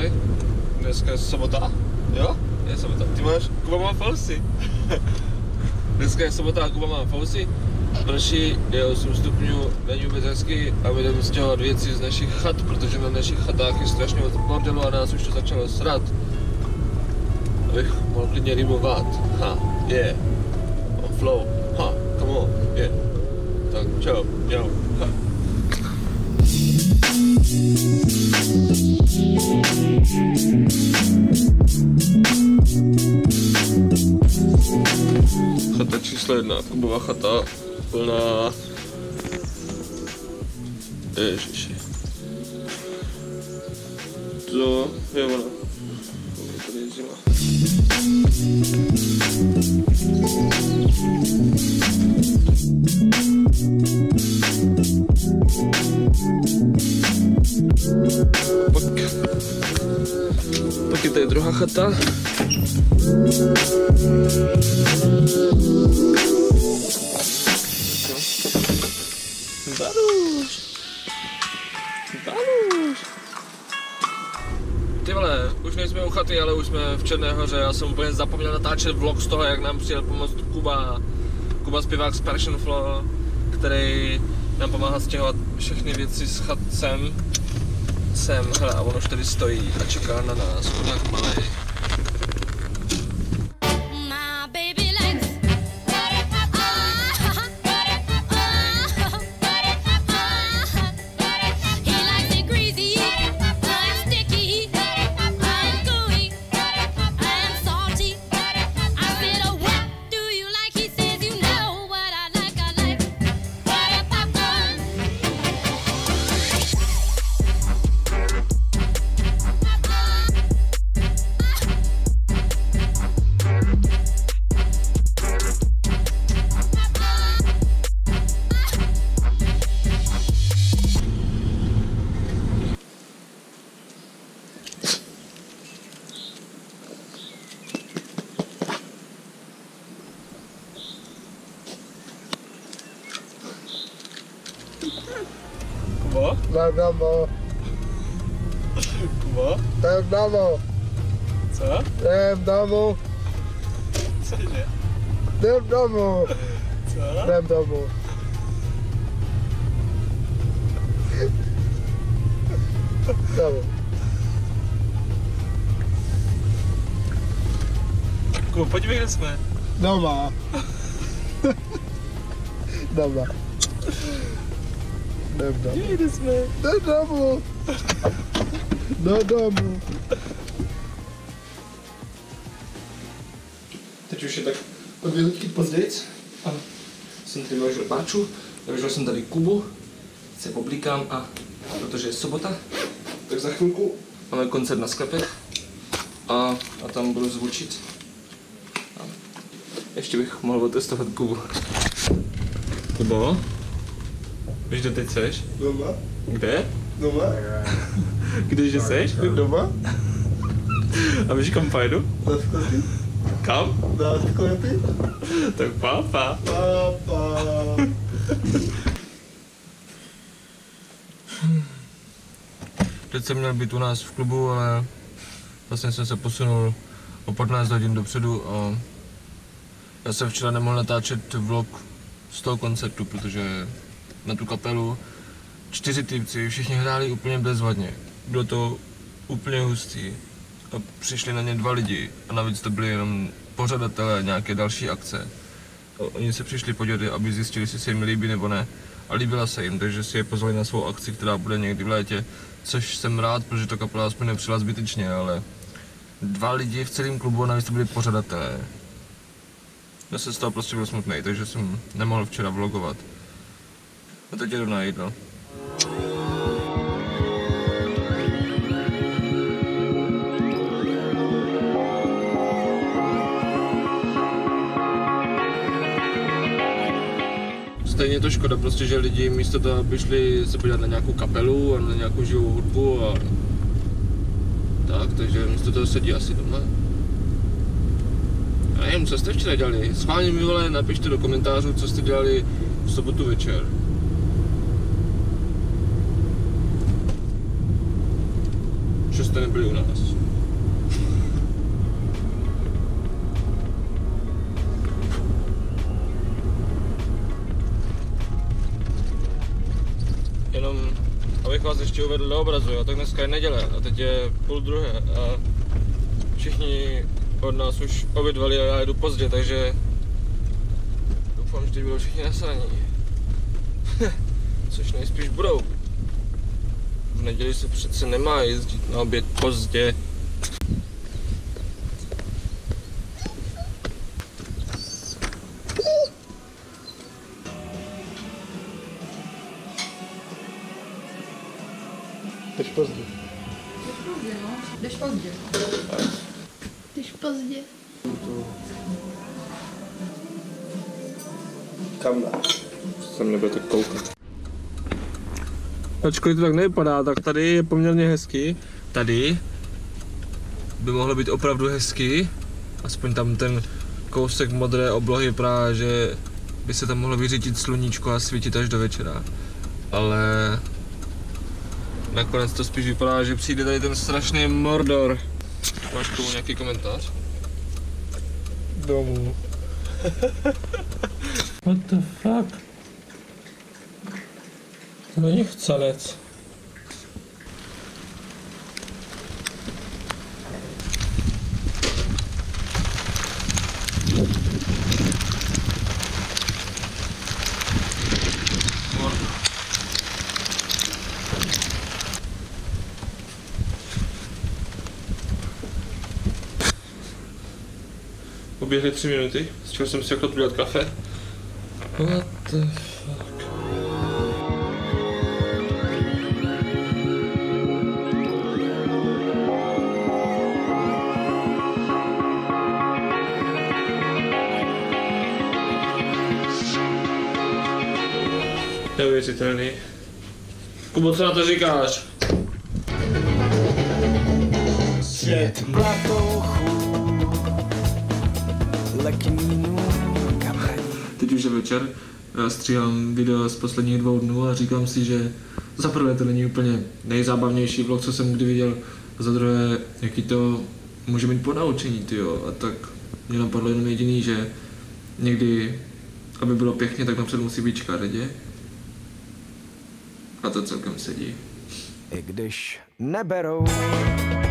ahoj. Dneska je sobota, jo? Je sobota. Ty máš, Kuba má falsy. Dneska je sobota a Kuba má falsy. Prší, je 8 stupňů, není vůbec hezky a my jdeme stěhovat věci z našich chat, protože na našich chatách je strašně moc bordelu a nás už to začalo srat. Abych mohl klidně rýmovat. Ha, yeah. On flow. Ha, come on, yeah. Tak, čau, čau. Ha. Chata číslo 1, Kubova chata, plná... Ježiši. To je ono. Tady je zima. Pak je tady druhá chata. Baruš! Baruš! Ty vole, už nejsme u chaty, ale už jsme v Černé Hoře. Já jsem úplně zapomněl natáčet vlog z toho, jak nám přijel pomoct Kuba zpěvák z Passion Flow, který nám pomáhá stěhovat všechny věci z chat sem, hele, a on už tady stojí a čeká na nás, chudák malej. Kuba? Jdem domů. Kuba? Jdem domů. Co? Jdem domů. Co jde? Jdem domů. Co? Jdem domů. Domů. Kuba, podívej, kde jsme. Doma. Doma. Jdem domů. Podívej, kde jsme. Jdem domů. Do domu. Teď už je tak o 2 hodiny později a jsem tady vyložil Báču, vyložil jsem tady Kubu, se poblíkám a protože je sobota, tak za chvilku máme koncert na sklepech a tam budu zvučit. A ještě bych mohl otestovat Kubu. Kubo? Víš, kde teď seš? Doma. Kde? Doma. Kdeže seš? Doma. A víš, kam pojdu? Na sklepy. Kam? Na sklepy. Tak pápa. Papa. Teď jsem měl být u nás v klubu, ale vlastně jsem se posunul o 15 hodin dopředu a já jsem včera nemohl natáčet vlog z toho koncertu, protože na tu kapelu 4 týpci, všichni hráli úplně bezvadně. Bylo to úplně hustý a přišli na ně 2 lidi a navíc to byli jenom pořadatelé nějaké další akce. A oni se přišli podívat, aby zjistili, jestli se jim líbí nebo ne. A líbila se jim, takže si je pozvali na svou akci, která bude někdy v létě, což jsem rád, protože to kapela aspoň nepřijela zbytečně, ale 2 lidi v celém klubu a navíc to byli pořadatelé. Já jsem z toho prostě byl smutný, takže jsem nemohl včera vlogovat. A teď jdu na jídlo. Stejně je to škoda prostě, že lidi místo toho, aby šli se podívat na nějakou kapelu a na nějakou živou hudbu a tak, takže místo toho sedí asi doma. Já nevím, co jste včera dělali. Schválně mi vole, napište do komentářů, co jste dělali v sobotu večer. jste nebyli u nás. Jenom, abych vás ještě uvedl do obrazu, jo, tak dneska je neděle a teď je 12:30 a všichni od nás už obědvali a já jedu pozdě, takže doufám, že teď budou všichni nasraní. Což nejspíš budou. V neděli se přece nemá jezdit na oběd pozdě. Jdeš pozdě. Jdeš pozdě. Jdeš pozdě. Kam dá? Se mě budete koukat. Ačkoliv to tak nevypadá, tak tady je poměrně hezky. Tady by mohlo být opravdu hezky. Aspoň tam ten kousek modré oblohy vypadá, že by se tam mohlo vyřítit sluníčko a svítit až do večera. Ale nakonec to spíš vypadá, že přijde tady ten strašný Mordor. Máš k tomu nějaký komentář? Domů. What the fuck? To není chcalec. Uběhly 3 minuty, z čeho jsem si chtěl udělat kafe. What the fuck? Neuvěřitelný. Kubo, co na to říkáš? Svět. Teď už je večer, já stříhám video z posledních 2 dnů a říkám si, že za prvé to není úplně nejzábavnější vlog, co jsem kdy viděl, a za druhé, jaký to může mít ponaučení, tyjo. A tak mě napadlo jenom jediný, že někdy, aby bylo pěkně, tak napřed musí být škaredě. A to celkem sedí. I když neberou